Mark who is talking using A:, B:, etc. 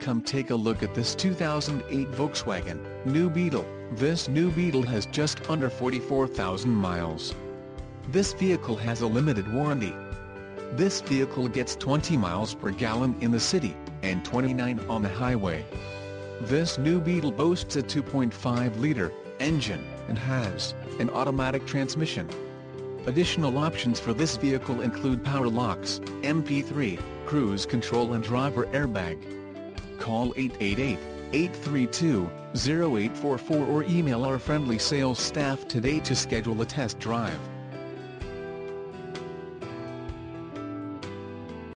A: Come take a look at this 2008 Volkswagen New Beetle. This new Beetle has just under 44,000 miles. This vehicle has a limited warranty. This vehicle gets 20 miles per gallon in the city, and 29 on the highway. This new Beetle boasts a 2.5-liter engine, and has an automatic transmission. Additional options for this vehicle include power locks, MP3, cruise control and driver airbag. Call 888-832-0844 or email our friendly sales staff today to schedule a test drive.